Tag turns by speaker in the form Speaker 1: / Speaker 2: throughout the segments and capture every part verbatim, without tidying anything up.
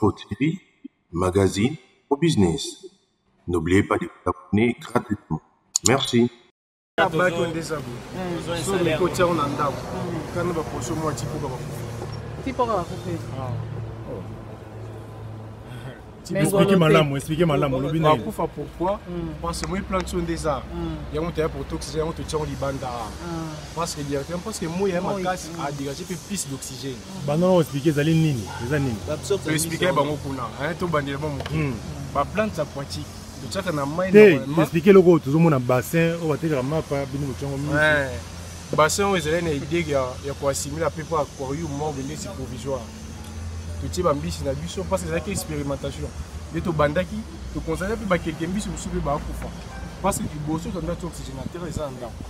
Speaker 1: info T V, magazine au business. N'oubliez pas de vous abonner gratuitement. Merci.
Speaker 2: Expliquez malam, expliquez malam.
Speaker 3: Pourquoi? Parce que moi, plante sont des arbres. Il y a un terrain pour toxiser, on te tient au Libanda. Parce que directement, parce que moi, il y a ma casse à dégager plus d'oxygène.
Speaker 2: Bah non, expliquez, ça nini, ça nini.
Speaker 3: Je expliquer, bah mon kuna, hein, tout bandé le bon mot. Bah plante ça pratique. Tu sais que na main.
Speaker 2: Expliquez le gros, tout le monde a bassin, on va te dire ma pas, bino tient au milieu.
Speaker 3: Bassin, on est allé idée, il y a quoi assimiler à peu près aquarium, mort, venir c'est provisoire. Tu as ambitieux na biso parce que c'est une expérimentation. Et tu bandaki, tu considères que quelqu'un biso soupe ba kufa. Parce que tu bosses dans notre oxygénateur et ça en dedans.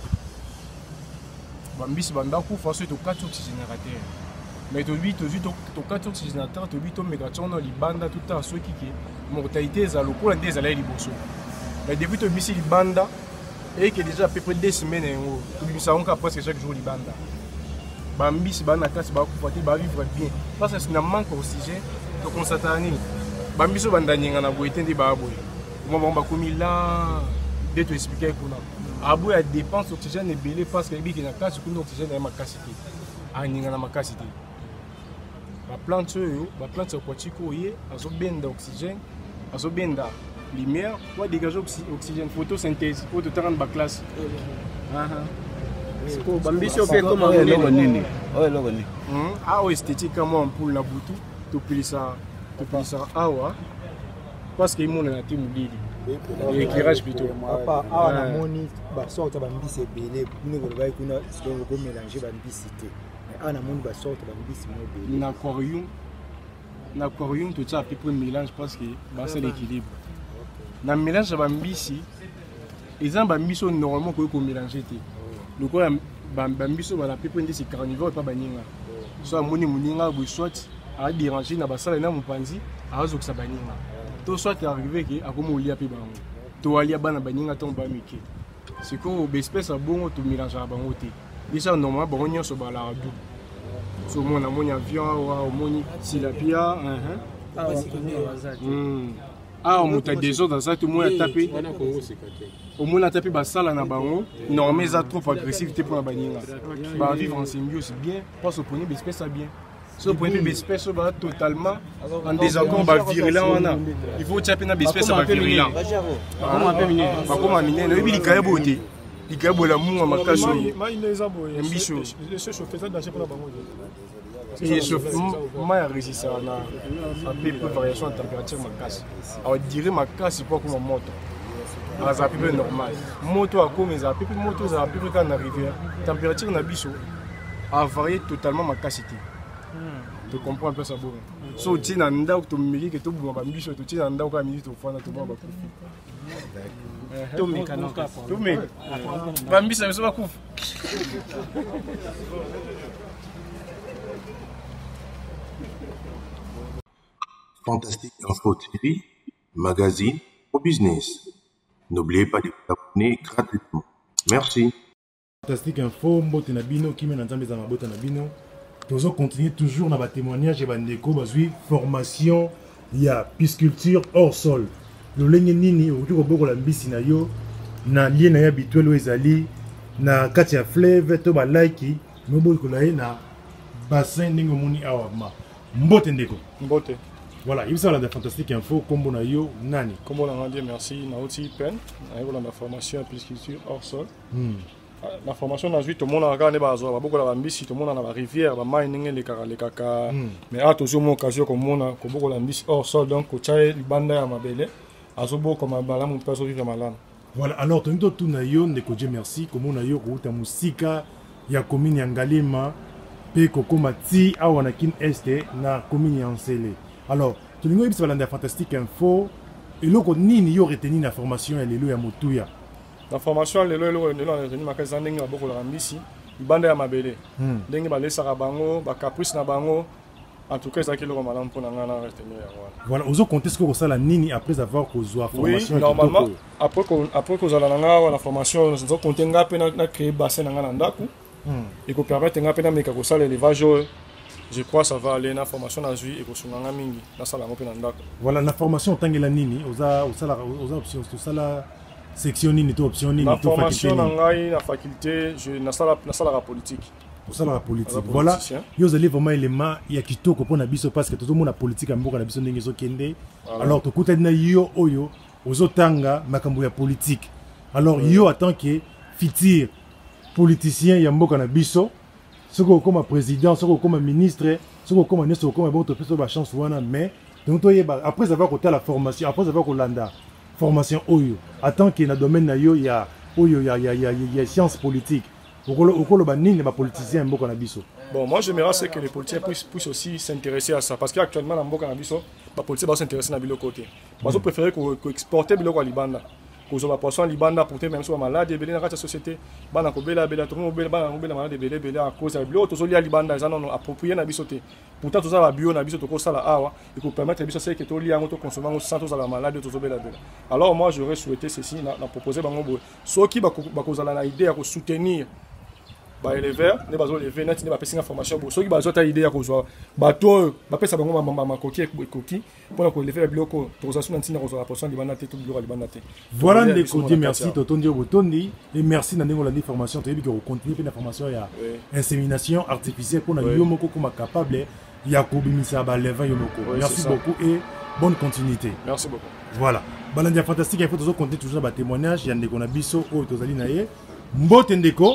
Speaker 3: Bambis banda kufa sur tu quatre oxygénateur. Mais tu lui tu tu tu quatre oxygénateur, tu lui tu mégation dans les bandes tout à ceux qui qui mortalité za loko la des allées liboso. Mais depuis tu mis les bandes et que déjà à peu près deux semaines tu lui ça on presque chaque jour les bandes. Bambis bana kasi ba kufa ba vivre bien parce que c'est un manque d'oxygène donc on s'attend Bambiso bandanyinga na boité ndi ba boy moi bon ba komi là de te expliquer kuna aboy a dépense d'oxygène et belé parce que bi ki na kasi kuna oxygène na makasité aninga na makasité ba plante yo ba plante aquatique oye azo benda oxygène azo benda lumière pour dégager oxygène photosynthèse pour te rendre ba classe ah ah
Speaker 4: Bambisho fait comment on est nini
Speaker 3: oh logo ni ah esthétiquement pour la boutou to pilisa to pilisa awa parce que mon na timu dili l'éclairage plutôt
Speaker 5: apa awa na moni ba sorte bambisi belé ni ko ba kuna ce qu'on ko mélanger bambisi té ana moni ba sorte bambisi mo belé
Speaker 3: na aquarium na aquarium tout ça à peu près mélange parce que ba c'est l'équilibre na mélange bambisi ils ont bambisi normalement ko ko mélanger té le quoi bambiso ba la peu près c'est carnivore pas baninga so amoni muninga bo soit a déranger na basala na mupanzi a zo ka baninga to soit arrivé que akomo lia pe bango to alia bana baninga ton ba miki c'est qu'on espèce a bon to mélange à bango té déjà normalement bon nyonso ba la du so mon amoni avion wa omoni tilapia hein ah ah on t'a des autres dans ça tout le monde a tapé au moins a tapé basala na bango normalement ça trop agressivité pour la baninga ba vivre en symbiose bien parce que prenez espèce ça bien so prenez espèce ba totalement en désaccord ba virulent wana il faut taper na espèce ba virulent comment on peut miner ba comment miner no bi likaya boté likaya bola mu makaso mbiso
Speaker 2: le chauffer ça danger pour la bango.
Speaker 3: Et chauffement est résistant à peu variation de température ma casse. Alors dire ma casse c'est pas comme une moto. À peu près normal. Moto à comme à peu près moto à peu près quand on arrive température na biso a varié totalement ma capacité. Tu comprends un peu ça bon. So tu na nda to mili que to bo ba biso to tu na nda ka mili to fana to ba ba. To me kana to me. Ba biso ça va couf.
Speaker 1: Fantastique Info T V, magazine au business. N'oubliez pas de vous abonner gratuitement. Merci.
Speaker 2: Fantastique Info, mbote na bino, kimi na nzambe za mabota na bino. Tozo continuer toujours na ba témoignage et bandeko bazui formation ya pisciculture hors sol. Le lenge nini okuti ko boko la mbisi na yo na lien na ya bitwelo ezali na kati ya fleuve to ba like mobo ko la na bassin ndingo moni awama. Mbote ndeko.
Speaker 3: Mbote.
Speaker 2: Voilà, il y a la fantastique info comme on a eu nani.
Speaker 3: Comme on a dit merci, na aussi pen, na la formation en pisciculture hors sol. La formation na tout le monde a regardé bazo, beaucoup la mbisi, tout le monde a la rivière, ba mining les kaka les kaka. Mais à toujours mon occasion comme on a beaucoup la mbisi hors sol donc ko chai banda ya mabele, azobo comme bala mon perso vivre malade.
Speaker 2: Voilà, alors tout tout na yo ndeko Dieu merci, comme on a eu ko ta musika ya commune ya Ngalema pe kokoma ti awana kin este na commune ya Nsele. Alors, tu l'as dit, c'est la fantastique info. Et là, ni yo retenu la formation et l'élo ya motuya.
Speaker 3: La formation l'élo l'élo l'élo retenu ma kaza ndenge beaucoup la mbisi. Banda ya mabele. Ndenge ba lesa bango, ba caprice na bango. En tout cas, ça qui le malam pour nanga na retenir.
Speaker 2: Voilà, ozo compter ce que ça la nini après avoir que zo formation.
Speaker 3: Oui, normalement après que après que la nanga la formation, nous zo compter nga pe na créer bassin nanga na ndaku. Et ko permettre nga pe na meka ko sala l'élevage. je crois que ça va aller. La formation a joué et que sur un mingi. Là, ça l'a repris dans le
Speaker 2: voilà, la formation tant que la nini, aux options, tout ça la section nini, tout option nini,
Speaker 3: la
Speaker 2: tout faculté.
Speaker 3: formation dans la faculté, je na ça la politique.
Speaker 2: Pour ça la politique. Voilà, vous allez vraiment élément, il y a qui tout pour na biso parce que tout le monde a politique à mboka na biso ndenge zo kende. Alors to kuta na yo oyo, aux otanga makambo ya politique. Alors yo en tant que futur politicien ya mboka na biso, ce que comme président, ce que comme ministre, ce que comme ministre, comme bon to faire la chance wana mais donc après avoir côté la formation, après avoir kolanda formation oyo, en tant que na domaine na yo ya oyo ya ya ya ya science politique. Bon,
Speaker 3: moi j'aimerais que les politiciens puissent, puissent aussi s'intéresser à ça. Parce qu'actuellement, dans le Boka-Nabiso, les politiciens vont s'intéresser à l'autre côté. Moi, je préfère qu'on exporte le Boka Libanda. Qu'on ait poisson Libanda pour même soit malade, et bien dans la société, ban ko bela bela tout monde bela bela malade bela bela à cause de l'autre tout Libanda, ils en ont approprié na biso te. Pourtant tout ça va bio na biso to ko sala awa, et pour permettre biso c'est que to li ango to consommer sans tout ça la malade tout bela bela. Alors moi j'aurais souhaité ceci na proposer bango boy. Ceux qui ba ko zala na idée à soutenir ba éleveur ne bazo lever net ne ba pesa information bo soki bazo ta idée ya kozwa bato ba pesa bango ma makoki ekoki pour ko lever biloko tozasuna ntina kozwa portion libanda te tout biloko libanda te.
Speaker 2: Voilà les côtés merci totondi botondi et merci na ndenge la formation to yebi ko continuer pe na formation ya insémination artificielle pour na yo moko kuma capable ya ko bimisa ba lever yo moko. Merci beaucoup et bonne continuité.
Speaker 3: Merci beaucoup.
Speaker 2: Voilà. Balandia fantastique il faut toujours compter toujours ba témoignage ya ndeko na biso o tozali na ye mbote ndeko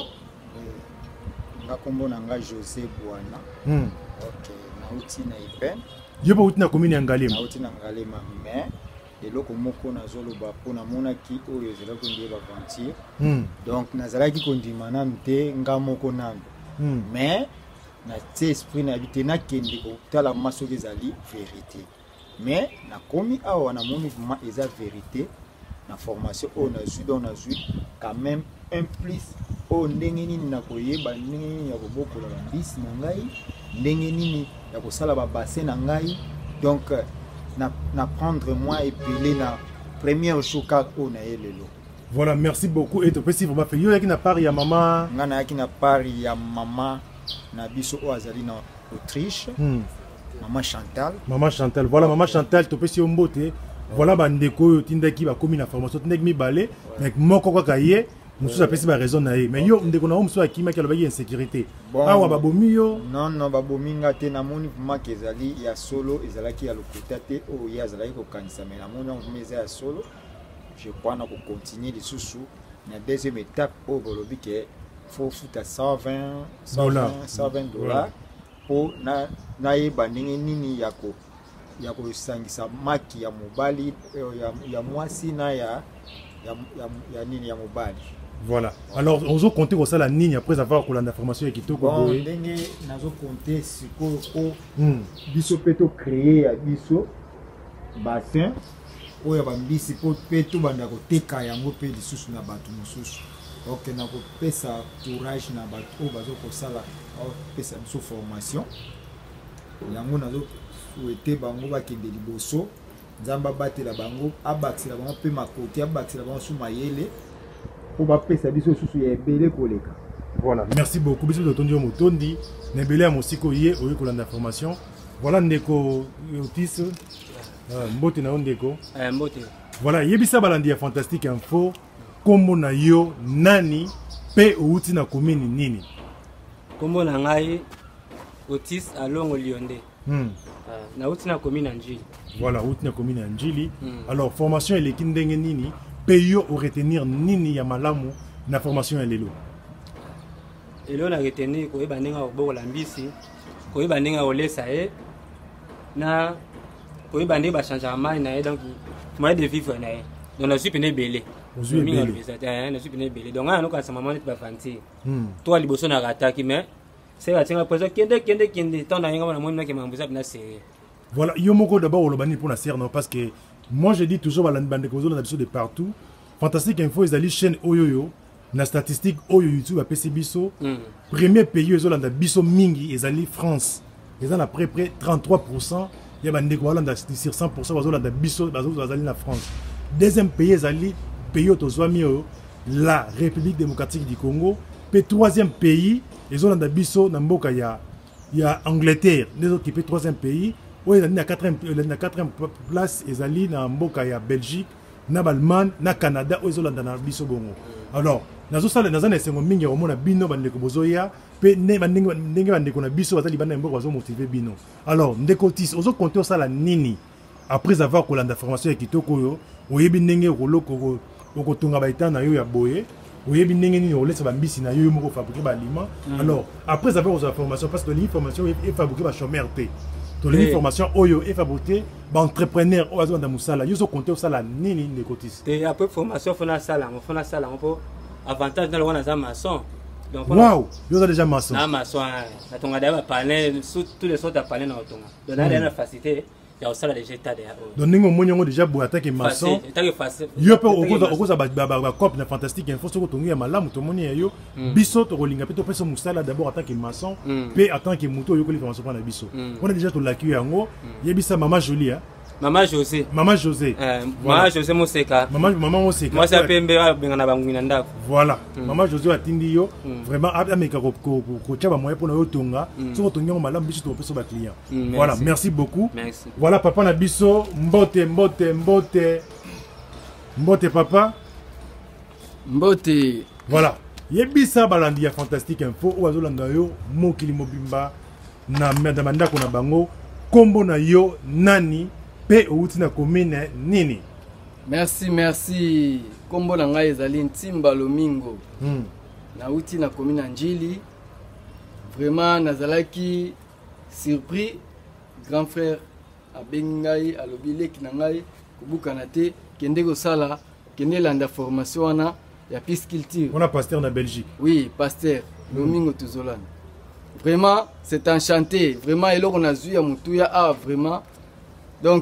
Speaker 5: Kombo nanga José Bouana. Hmm. OK, nauti na Ipen.
Speaker 2: Yoba uti na commune ya Ngalema.
Speaker 5: Nauti na Ngalema mais eloko moko nazoloba pona mona ki oyo zela ko ndiye ba venture. Hmm. Donc nazalaki kondima na mte nga moko nando. Hmm. Mais na te esprit na habité na kende ko tala maso ezali vérité. Mais na komi awa na moni vraiment eza vérité. Na formation on a vu on a vu quand même un plus o ndenge nini na koyeba ndenge nini ya kobokola ba bis na ngai ndenge nini ya kosala ba bassin na ngai donc na na prendre moi et puis na première choka o na elelo.
Speaker 2: Voilà, merci beaucoup et to pesi vraiment fait yo yaki na part ya maman
Speaker 5: ngana yaki na part ya maman na biso o azali na Autriche. Hmm. Maman Chantal.
Speaker 2: Maman Chantal. Voilà maman Chantal to pesi mbote. Voilà bandeko tindaki ba komi na formation tindaki mi balé avec moko kwa kaye nous ça pesi ba raison na ye mais yo ndeko na omso akima ki alobaki insécurité awa babomi yo
Speaker 5: non non babomi ngate na moni vraiment kezali ya solo ezalaki ya lokota te o ya zalaki ko kanisa mais na moni on meza ya solo je crois na ko continuer les sous na deuxième étape au bolobi que faut futa cent vingt dollars pour na na yeba ndenge nini yako ya kusangisa maki ya mobali ya ya mwasi na ya ya ya nini ya mobali.
Speaker 2: Voilà. Alors on zo compter ça la ligne après avoir ko la formation qui to ko
Speaker 5: bon ndenge nazo compter siko ko biso peto créer ya biso bassin oyo ba mbisi po peto banda ko teka yango pe lisusu na bato mosusu. OK na ko pesa courage na bato o bazo ko sala o pesa biso formation. Yango nazo souhaiter bango bakende liboso nzamba batela bango abakisela bango pe makoki abakisela bango sous mayele po bapesa biso susu ya ebele koleka.
Speaker 2: Voilà, merci beaucoup biso de tondi motondi na ebele ya mosiko ye oyo kolanda formation. Voilà ndeko Otis mbote na ndeko
Speaker 6: eh mbote.
Speaker 2: Voilà yebisa balandi ya fantastique info kombo na yo nani pe outi na commune nini.
Speaker 6: Kombo na ngai Otis Alongo Lionde.
Speaker 2: Hmm.
Speaker 6: Uh, na uti na commune Njili.
Speaker 2: Voilà, uti na commune Njili. Hmm. Alors formation elle est ndenge nini? Payo au retenir nini ya malamu na formation elelo.
Speaker 6: Elo na retenir ko eba ndinga oboko la mbisi, ko eba ndinga olesa e na ko eba ndinga ba changer mai na e donc moyen de vivre na e. Donc na suis pene belé.
Speaker 2: Ozu belé.
Speaker 6: Eh, na suis pene belé. Donc ana ka sa maman ba fanti. Hmm. Toi liboso na rataki mais c'est la tienne après kende kende kende tant na yinga na moni na ke mambuza na c'est.
Speaker 2: Voilà, yo moko d'abord au lobani pour la serre non parce que moi je dis toujours la bande de na biso de partout. Fantastique info ils ali chaîne oyoyo na statistique oyo YouTube a P C biso. Premier pays ils ont biso mingi ils ali France. Ils ont à peu près trente-trois pour cent il y a bande de Hollande sur cent pour cent ils ont biso ils ali na France. Deuxième pays ils ali pays autozoami la République démocratique du Congo. Puis troisième pays ils ont biso na mboka ya il y a Angleterre, les autres qui fait troisième pays. Oui, il y a quatrième place, ils y a Mboka, il y a Belgique, na Allemagne, na Canada, ils ont dans biso bongo. Alors, nazo sala nazo na sengo mingi romona bino bandeko bozoya pe ne bandenge ndenge bandeko na biso bazali bana mboka bazo motiver bino. Alors, ndeko tis ozo compter sala nini après avoir kolanda formation ya kitoko yo, oyebi ndenge koloko okotunga baitana yo ya boye. Oui, bien nini on laisse bambisi na yo moko fabriquer ba aliment. Alors après avoir aux informations parce que l'information est fabriquée par chômeur té. To l'information oyo est fabriquée par entrepreneur au azon da musala. Yo so compter sala nini ne cotis.
Speaker 6: Té après formation fona sala, on fona sala on peut avantage dans le wana za maçon.
Speaker 2: Donc wow, yo déjà maçon.
Speaker 6: Na maçon, na tonga da panel, tous les sortes de panel na tonga. Donc na la facilité. Il y a aussi des états derrière.
Speaker 2: Donc, nous avons déjà beau attaquer maçon. Yo peut au cause de cop na fantastique info sur ton malamu to moni yo biso to rolinga pe to peso musala d'abord attaquer maçon pe attaquer moto yo ko li formation na biso. On a déjà to laki yango yebisa maman Jolie hein.
Speaker 6: Maman José.
Speaker 2: Maman José.
Speaker 6: Euh, voilà. Maman José Moseka.
Speaker 2: Maman maman Moseka.
Speaker 6: Moi c'est Pembe bengana bangwina ndako.
Speaker 2: Voilà. Mm. Maman José atindi yo mm. vraiment ameka ko ko ko chaba moyen pour na yo tonga. Mm. So tonga malamu biso to peso ba client. Mm, voilà, merci beaucoup.
Speaker 6: Merci.
Speaker 2: Voilà papa na biso mbote mbote mbote mbote papa.
Speaker 4: Mbote.
Speaker 2: Voilà. Yebisa balandi ya fantastique info o azolanda yo mokili mobimba na madame ndako na bango kombo na yo nani. Pe outi na commune nini.
Speaker 4: Merci merci kombo na ngai ezali Ntimba Lomingo.
Speaker 2: Mm.
Speaker 4: Na outi na commune Njili. Vraiment nazalaki surpris grand frère abengai alobileki na ngai kubukana te kende ko sala kende landa formation wana ya pisculture.
Speaker 2: On a pasteur na Belgique.
Speaker 4: Oui, pasteur Lomingo mm. Tuzolana. Vraiment c'est enchanté, vraiment eloko na zuya mutuya a vraiment. Donc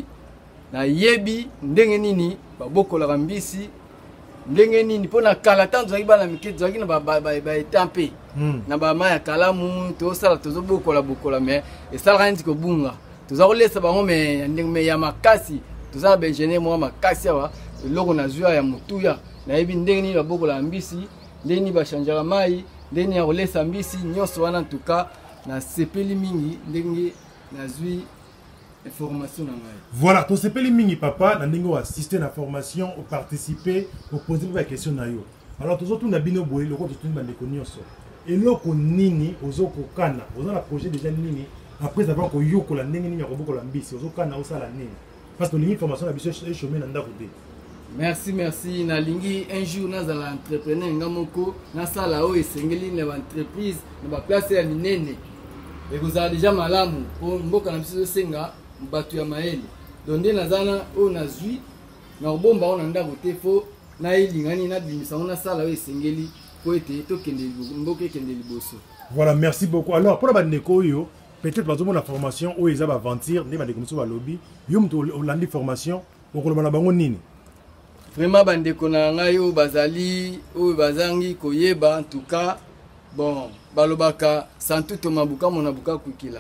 Speaker 4: na yebi ndenge nini babokola kambisi ndenge nini pona kala tanto zaki bana mike zaki na ba ba ba etampe na ba maya kalamu to sala tozo bokola bokola mais et ça rend ko bunga toza ko lesa bango mais ndenge me ya makasi toza ba ingénieur mo makasi wa loko na zuya ya mutuya na yebi ndenge nini babokola kambisi ndenge ni ba chanjala mai ndenge ni ya ko lesa mbisi nyoso wana en tout cas na sepeli mingi ndenge na zui formation.
Speaker 2: Voilà, tu sais pas les mini papa, na ndingo assister na formation, ou participer, ou poser des questions na yo. Alors tous autres na bino boy, le côté tout le monde connaît ça. Et là qu'on nini, ozo ko kana, ozo la projet déjà nini. Après avoir ko yo ko la ndenge nini ko boko la mbisi, ozo kana osa la nini. Parce que l'information formation na biso e chemin na ndako te.
Speaker 4: Merci merci na lingi un jour na za l'entrepreneur ngamoko na sala o esengeli na entreprise na ba place ya minene. Et vous avez déjà malamu pour mboka na biso senga mbatu ya maeli donde nazana o nazui na bomba ona ndako te fo na ilingani na bimisa ona sala we sengeli ko ete to kende mboka kende liboso.
Speaker 2: Voilà, merci beaucoup. Alors pour la bandeko yo peut-être bazo la formation o eza ba ventir ne ba de comme ça ba lobby yo mto olandi formation o ko na bango nini.
Speaker 4: Vraiment bandeko na ngai o bazali o bazangi koyeba en tout cas bon balobaka santu to mabuka mona buka kukila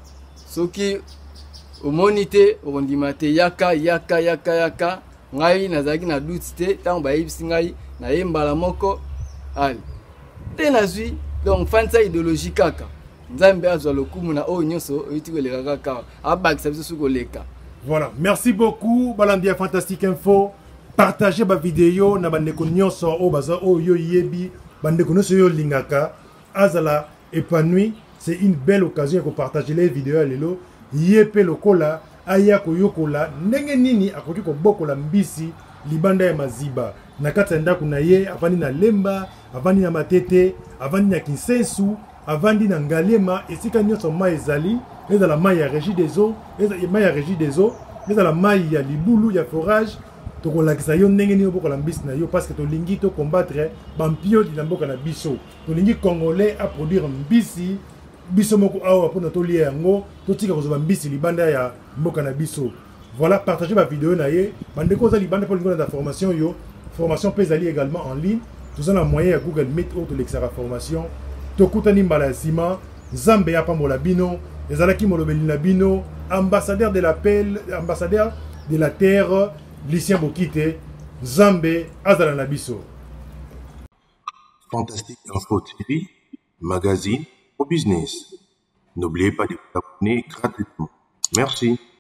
Speaker 4: soki omonite ondimate yaka yaka yaka yaka ngai nazaki na doute tant ba yibisi ngai na yembala moko ali te nazui donc fansa idéologie kaka nzambe azwa lokumu na o nyonso oyikoleka kaka abakisa biso sukoleka.
Speaker 2: Voilà, merci beaucoup Balandia Fantastique Info. Partagez ma vidéo na bandeko nyonso o baza o yo yebi bandeko nyonso yo lingaka azala épanoui. C'est une belle occasion de partager les vidéos lelo yepe lokola aya koyokola ndenge nini akoki ko bokola mbisi libanda ya maziba na kati ndako na ye avandi na lemba avandi na matete avandi na kinsensu avandi na ngalema esika nyonso mai ezali ezala mai ya régie des eaux ezala mai ya régie des eaux ezala mai ya libulu ya forage tokolakisa yo ndenge nini bokola mbisi na yo parce que tolingi to combattre bampio di mboka na biso tolingi congolais à produire mbisi biso moko awa pona tolia yango totika kozoba mbisi libanda ya mboka na biso. Voilà, partagez ma vidéo na ye bandeko za libanda pour lingo na formation yo formation pezali également en ligne tous en moyen ya Google Meet ou to l'extra formation tokutani mbala sima Zambe ya pambola bino ezalaki molobeli na bino ambassadeur de la paix ambassadeur de la terre Lucien Bokite Zambe azala na biso.
Speaker 1: Fantastique Info T V magazine au business. N'oubliez pas de vous abonner gratuitement. Merci.